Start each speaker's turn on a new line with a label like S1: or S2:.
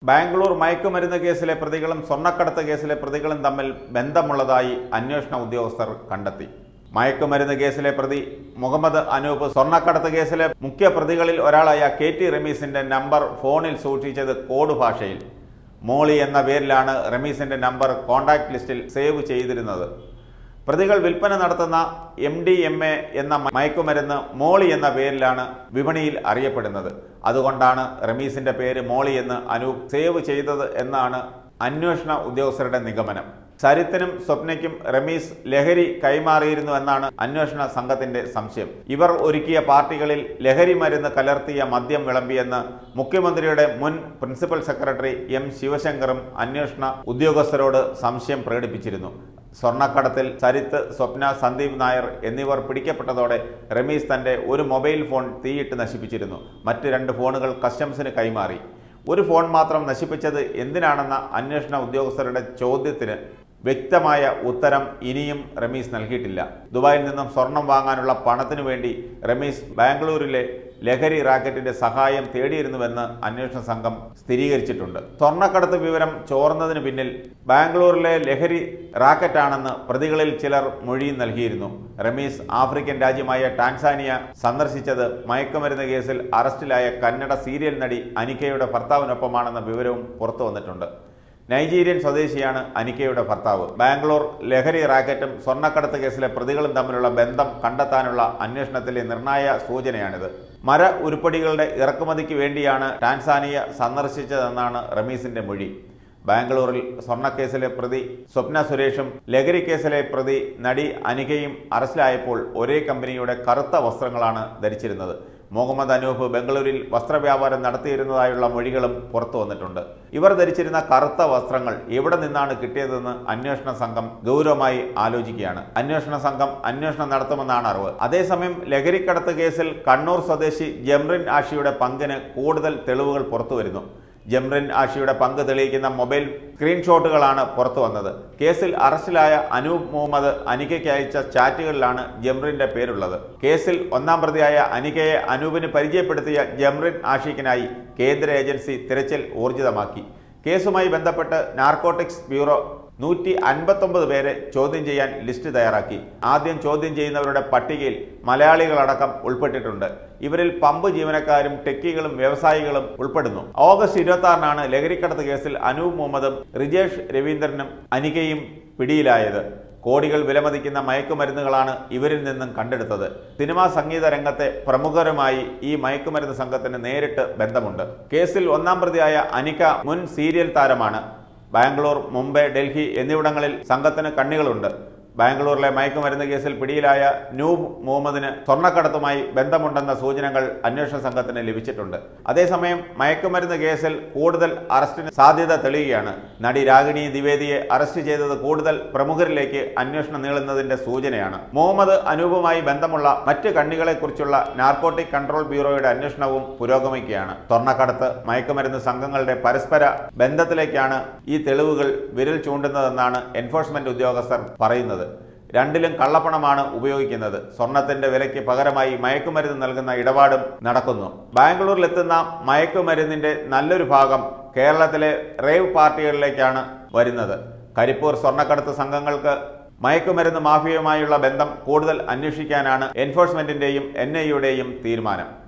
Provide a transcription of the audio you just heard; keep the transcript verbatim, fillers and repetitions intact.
S1: ബാംഗ്ലൂർ മയക്കുമരുന്ന് കേസിലെ പ്രതികളും സ്വർണ്ണക്കടത്ത് കേസിലെ പ്രതികളും തമ്മിൽ ബന്ധമുള്ളതായി അന്വേഷണ ഉദ്യോഗസ്ഥർ കണ്ടെത്തി. മയക്കുമരുന്ന് കേസിലെ പ്രതി മുഹമ്മദ് അനൂപ് സ്വർണ്ണക്കടത്ത് കേസിലെ മുഖ്യ പ്രതികളിൽ ഒരാളായ കെ ടി റമീസിന്റെ നമ്പർ ഫോണിൽ സൂക്ഷിച്ചത് കോഡ് ഭാഷയിൽ. മോളി എന്ന പേരിലാണ് റമീസിന്റെ നമ്പർ കോൺടാക്ട് ലിസ്റ്റിൽ സേവ് ചെയ്തിരുന്നത്. പ്രതികൾ വിൽപ്പന നടത്തുന്ന എം ഡി എം എ എന്ന മയക്കുമരുന്ന് മോളി എന്ന പേരിലാണ് വിപണിയിൽ അറിയപ്പെടുന്നത്. അതുകൊണ്ടാണ് റമീസിന്റെ പേര് മോളി എന്ന് അനൂപ് സേവ് ചെയ്തത് എന്നാണ് അന്വേഷണ ഉദ്യോഗസ്ഥരുടെ നിഗമനം. സരിത്തിനും സ്വപ്നയ്ക്കും റമീസ് ലഹരി കൈമാറിയിരുന്നു എന്നാണ് അന്വേഷണ സംഘത്തിന്റെ സംശയം. ഇവർ ഒരുക്കിയ പാർട്ടികളിൽ ലഹരി മരുന്ന് കലർത്തിയ മദ്യം വിളമ്പിയെന്ന് മുഖ്യമന്ത്രിയുടെ മുൻ പ്രിൻസിപ്പൽ സെക്രട്ടറി എം ശിവശങ്കറും അന്വേഷണ ഉദ്യോഗസ്ഥരോട് സംശയം പ്രകടിപ്പിച്ചിരുന്നു. സ്വർണ്ണക്കടത്തിൽ സരിത്ത്, സ്വപ്ന, സന്ദീപ് നായർ എന്നിവർ പിടിക്കപ്പെട്ടതോടെ റമീസ് തന്റെ ഒരു മൊബൈൽ ഫോൺ തീയിട്ട് നശിപ്പിച്ചിരുന്നു. മറ്റ് രണ്ട് ഫോണുകൾ കസ്റ്റംസിന് കൈമാറി. ഒരു ഫോൺ മാത്രം നശിപ്പിച്ചത് എന്തിനാണെന്ന അന്വേഷണ ഉദ്യോഗസ്ഥരുടെ ചോദ്യത്തിന് വ്യക്തമായ ഉത്തരം ഇനിയും റമീസ് നൽകിയിട്ടില്ല. ദുബായിൽ നിന്നും സ്വർണം വാങ്ങാനുള്ള പണത്തിനു വേണ്ടി റമീസ് ബാംഗ്ലൂരിലെ ലഹരി റാക്കറ്റിന്റെ സഹായം തേടിയിരുന്നുവെന്ന് അന്വേഷണ സംഘം സ്ഥിരീകരിച്ചിട്ടുണ്ട്. സ്വർണ്ണക്കടത്ത് വിവരം ചോർന്നതിന് പിന്നിൽ ബാംഗ്ലൂരിലെ ലഹരി റാക്കറ്റാണെന്ന് പ്രതികളിൽ ചിലർ മൊഴി നൽകിയിരുന്നു. റമീസ് ആഫ്രിക്കൻ രാജ്യമായ ടാൻസാനിയ സന്ദർശിച്ചത് മയക്കുമരുന്ന് കേസിൽ അറസ്റ്റിലായ കന്നഡ സീരിയൽ നടി അനിക്കയുടെ ഭർത്താവിനൊപ്പമാണെന്ന വിവരവും പുറത്തു വന്നിട്ടുണ്ട്. നൈജീരിയൻ സ്വദേശിയാണ് അനിക്കയുടെ ഭർത്താവ്. ബാംഗ്ലൂർ ലഹരി റാക്കറ്റും സ്വർണ്ണക്കടത്ത് കേസിലെ പ്രതികളും തമ്മിലുള്ള ബന്ധം കണ്ടെത്താനുള്ള അന്വേഷണത്തിലെ നിർണായക സൂചനയാണിത്. മര ഉരുപ്പടികളുടെ ഇറക്കുമതിക്ക് വേണ്ടിയാണ് ടാൻസാനിയ സന്ദർശിച്ചതെന്നാണ് റമീസിന്റെ മൊഴി. ബാംഗ്ലൂരിൽ സ്വർണ്ണക്കേസിലെ പ്രതി സ്വപ്ന സുരേഷും ലഹരി കേസിലെ പ്രതി നടി അനികയും അറസ്റ്റിലായപ്പോൾ ഒരേ കമ്പനിയുടെ കറുത്ത വസ്ത്രങ്ങളാണ് ധരിച്ചിരുന്നത്. മുഹമ്മദ് അനൂപ് ബംഗളൂരിൽ വസ്ത്രവ്യാപാരം നടത്തിയിരുന്നതായുള്ള മൊഴികളും പുറത്തു വന്നിട്ടുണ്ട്. ഇവർ ധരിച്ചിരുന്ന കറുത്ത വസ്ത്രങ്ങൾ എവിടെ നിന്നാണ് കിട്ടിയതെന്ന് അന്വേഷണ സംഘം ഗൗരവമായി ആലോചിക്കുകയാണ്. അന്വേഷണ സംഘം അന്വേഷണം നടത്തുമെന്നാണ് അറിവ്. അതേസമയം ലഹരിക്കടത്ത് കേസിൽ കണ്ണൂർ സ്വദേശി ജംറിൻ ആഷിയുടെ പങ്കിന് കൂടുതൽ തെളിവുകൾ പുറത്തുവരുന്നു. ജംറിൻ ആഷിയുടെ പങ്ക് തെളിയിക്കുന്ന മൊബൈൽ സ്ക്രീൻഷോട്ടുകളാണ് പുറത്തു വന്നത്. കേസിൽ അറസ്റ്റിലായ അനൂപ് മുഹമ്മദ് അനികയ്ക്ക് അയച്ച ചാറ്റുകളിലാണ് ജംറിന്റെ പേരുള്ളത്. കേസിൽ ഒന്നാം പ്രതിയായ അനികയെ അനൂപിന് പരിചയപ്പെടുത്തിയ ജംറിൻ ആഷിക്കിനായി കേന്ദ്ര ഏജൻസി തിരച്ചിൽ ഊർജിതമാക്കി. കേസുമായി ബന്ധപ്പെട്ട് നാർക്കോട്ടിക്സ് ബ്യൂറോ നൂറ്റി അൻപത്തൊമ്പത് പേരെ ചോദ്യം ചെയ്യാൻ ലിസ്റ്റ് തയ്യാറാക്കി. ആദ്യം ചോദ്യം ചെയ്യുന്നവരുടെ പട്ടികയിൽ മലയാളികളടക്കം ഉൾപ്പെട്ടിട്ടുണ്ട്. ഇവരിൽ പമ്പ് ജീവനക്കാരും ടെക്കികളും വ്യവസായികളും ഉൾപ്പെടുന്നു. ഓഗസ്റ്റ് ഇരുപത്തി ആറിനാണ് ലഹരിക്കടത്ത് കേസിൽ അനൂപ് മുഹമ്മദും റിജേഷ് രവീന്ദ്രനും അനികയും പിടിയിലായത്. കോടികൾ വിലമതിക്കുന്ന മയക്കുമരുന്നുകളാണ് ഇവരിൽ നിന്നും കണ്ടെടുത്തത്. സിനിമാ സംഗീത രംഗത്തെ പ്രമുഖരുമായി ഈ മയക്കുമരുന്ന് സംഘത്തിന് നേരിട്ട് ബന്ധമുണ്ട്. കേസിൽ ഒന്നാം പ്രതിയായ അനിക മുൻ സീരിയൽ താരമാണ്. ബാംഗ്ലൂർ, മുംബൈ, ഡൽഹി എന്നിവിടങ്ങളിൽ സംഘത്തിന് കണ്ണികളുണ്ട്. ബാംഗ്ലൂരിലെ മയക്കുമരുന്ന് കേസിൽ പിടിയിലായ നൂബ് മുഹമ്മദിന് സ്വർണ്ണക്കടത്തുമായി ബന്ധമുണ്ടെന്ന സൂചനകൾ അന്വേഷണ സംഘത്തിന് ലഭിച്ചിട്ടുണ്ട്. അതേസമയം മയക്കുമരുന്ന് കേസിൽ കൂടുതൽ അറസ്റ്റിന് സാധ്യത തെളിയുകയാണ്. നടി രാഗിണി ദ്വിവേദിയെ അറസ്റ്റ് ചെയ്തത് കൂടുതൽ പ്രമുഖരിലേക്ക് അന്വേഷണം നീളുന്നതിന്റെ സൂചനയാണ്. മുഹമ്മദ് അനൂപുമായി ബന്ധമുള്ള മറ്റ് കണ്ണികളെക്കുറിച്ചുള്ള നാർക്കോട്ടിക് കൺട്രോൾ ബ്യൂറോയുടെ അന്വേഷണവും പുരോഗമിക്കുകയാണ്. സ്വർണ്ണക്കടത്ത്, മയക്കുമരുന്ന് സംഘങ്ങളുടെ പരസ്പര ബന്ധത്തിലേക്കാണ് ഈ തെളിവുകൾ വിരൽ ചൂണ്ടുന്നതെന്നാണ് എൻഫോഴ്സ്മെന്റ് ഉദ്യോഗസ്ഥർ പറയുന്നത്. രണ്ടിലും കള്ളപ്പണമാണ് ഉപയോഗിക്കുന്നത്. സ്വർണത്തിന്റെ വിലയ്ക്ക് പകരമായി മയക്കുമരുന്ന് നൽകുന്ന ഇടപാടും നടക്കുന്നു. ബാംഗ്ലൂരിലെത്തുന്ന മയക്കുമരുന്നിന്റെ നല്ലൊരു ഭാഗം കേരളത്തിലെ റേവ് പാർട്ടികളിലേക്കാണ് വരുന്നത്. കരിപ്പൂർ സ്വർണ്ണക്കടത്ത് സംഘങ്ങൾക്ക് മയക്കുമരുന്ന് മാഫിയയുമായുള്ള ബന്ധം കൂടുതൽ അന്വേഷിക്കാനാണ് എൻഫോഴ്സ്മെന്റിന്റെയും എൻ ഐ യുടെയും തീരുമാനം.